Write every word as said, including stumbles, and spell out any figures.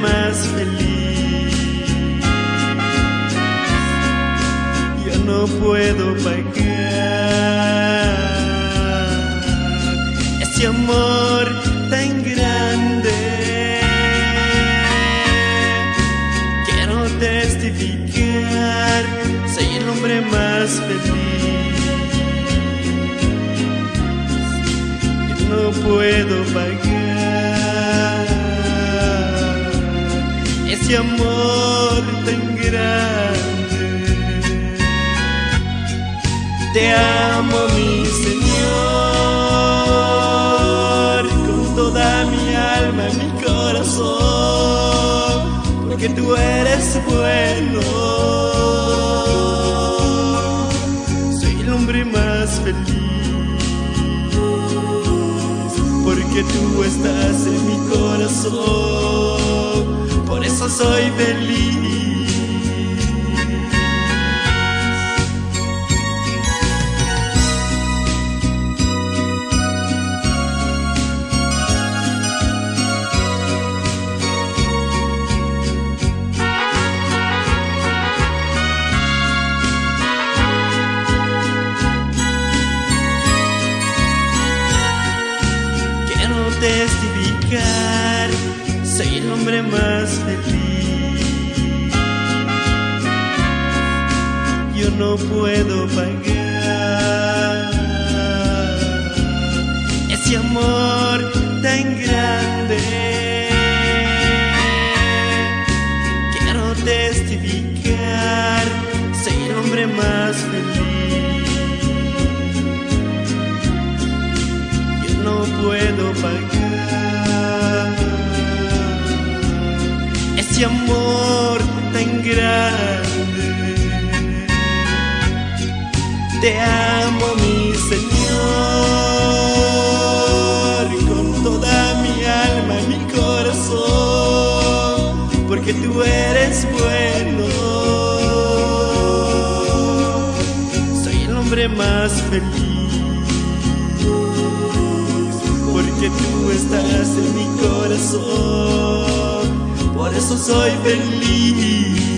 más feliz. Yo no puedo pagar ese amor tan grande. Quiero testificar, soy el hombre más feliz. Yo no puedo pagar ese amor tan grande. Te amo, mi Señor, con toda mi alma y mi corazón, porque tú eres bueno. Soy el hombre más feliz, porque tú estás en mi corazón, por eso soy feliz. Testificar, soy el hombre más feliz. Yo no puedo pagar ese amor tan grande. Quiero testificar, soy el hombre más feliz. Yo no puedo pagar ese amor tan grande. Te amo, mi Señor, con toda mi alma y mi corazón, porque tú eres bueno. Soy el hombre más feliz, porque tú estás en mi corazón, por eso soy feliz.